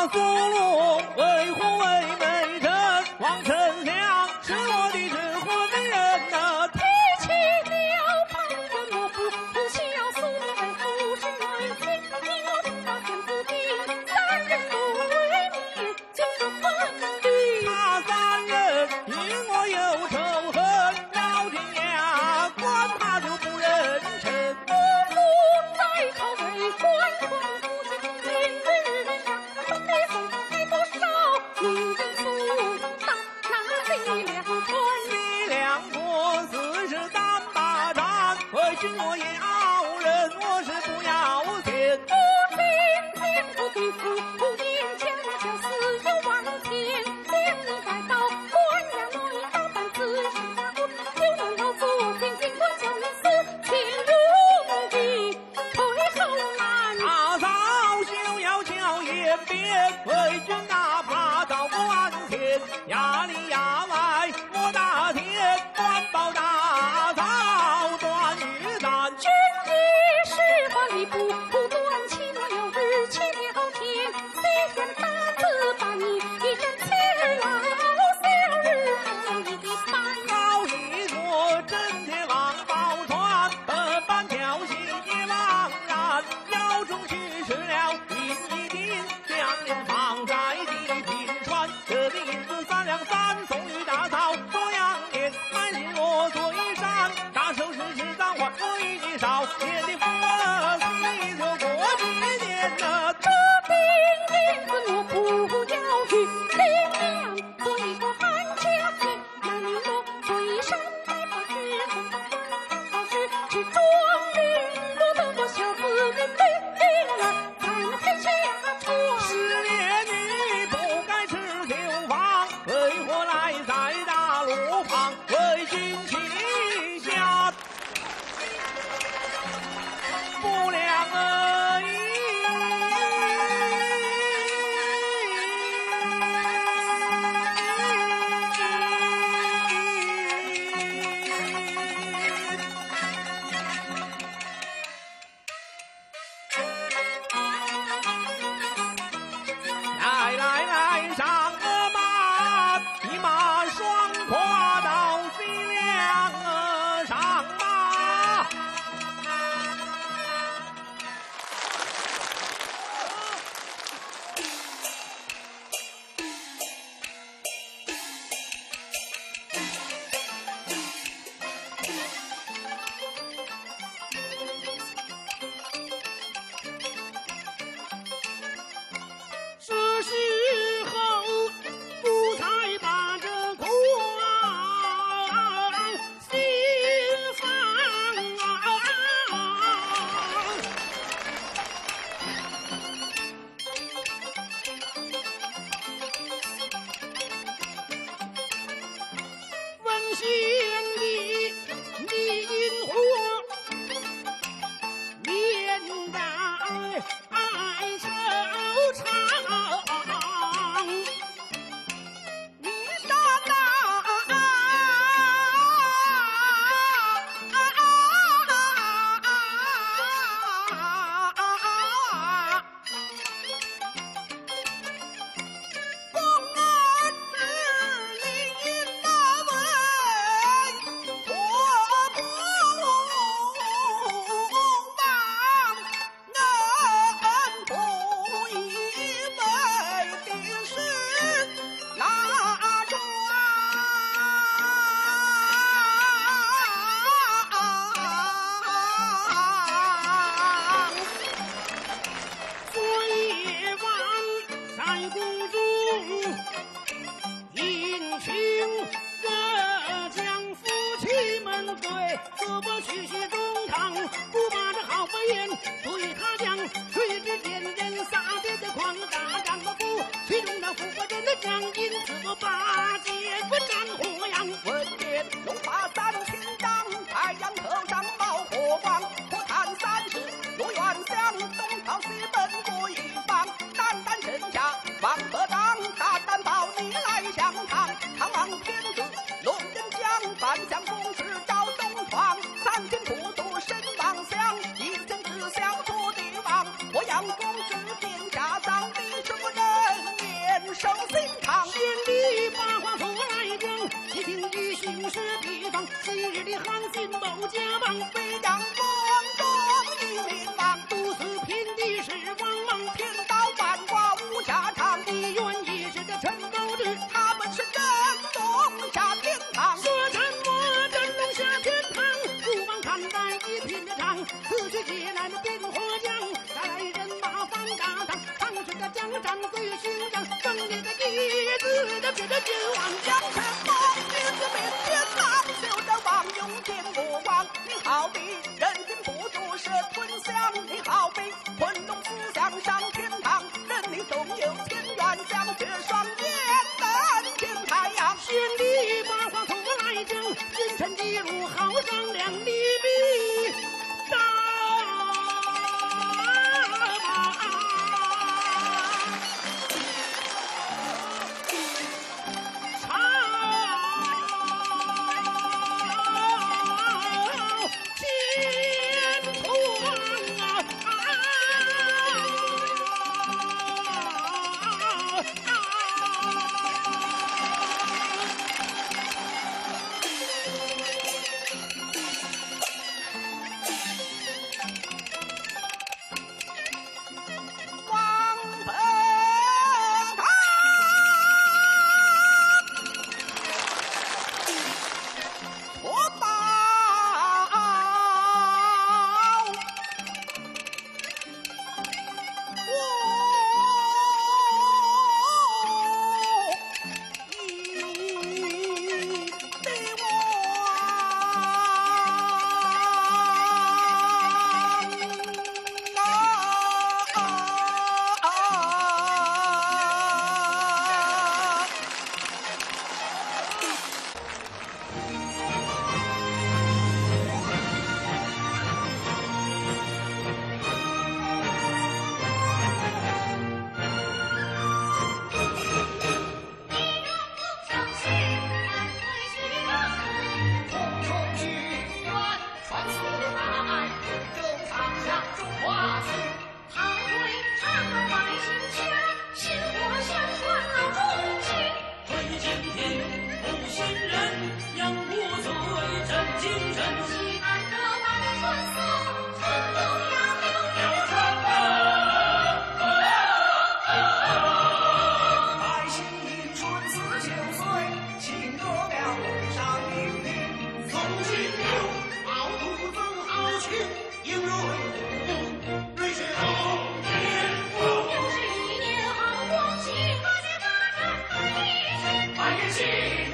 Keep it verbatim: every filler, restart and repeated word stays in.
那苏鲁为虎为美人，王丞相是我的智慧的人呐。 提起了旁人我不不孝，苏鲁为虎是为亲，你我正大先不听，三人不为灭，就是分离。 那三人因我有仇恨，老天呀，管他就不认臣。 我父在朝为官，官夫是人人人上，分别送给多少女人苏大那几两船。 你两国四十单把战，为君我要人，我是不要钱。 不听见不必服，不言将相思有望天。将你带到官衙内打扮自身大户，就能够做天津官教你死，请容的退后难。 大嫂休要巧言辩，为君哪怕遭官前，衙里衙外我打天，官报大嫂断玉簪。 君也是话理不不断，岂若有日欺了天？ 一定以形势提防，昔日的航行某家忙， 飞扬光中一名王， 独自平地是王莽， 天道万卦无下场， 地缘也是个陈高志， 他们是真龙下天堂。 说真我真龙下天堂，不枉看待一品的长，此去借来了边火将，带来人马放大堂，唐时的江山最勋章，胜利的一字的别的君王江城梦，名字名天堂，绣着王永天目光。你好比人心不足蛇吞象，你好比昆龙思想上天堂，任你总有千元将，却双眼难见太阳。 先帝八卦从来讲，君臣记录好商量，利弊大百年兴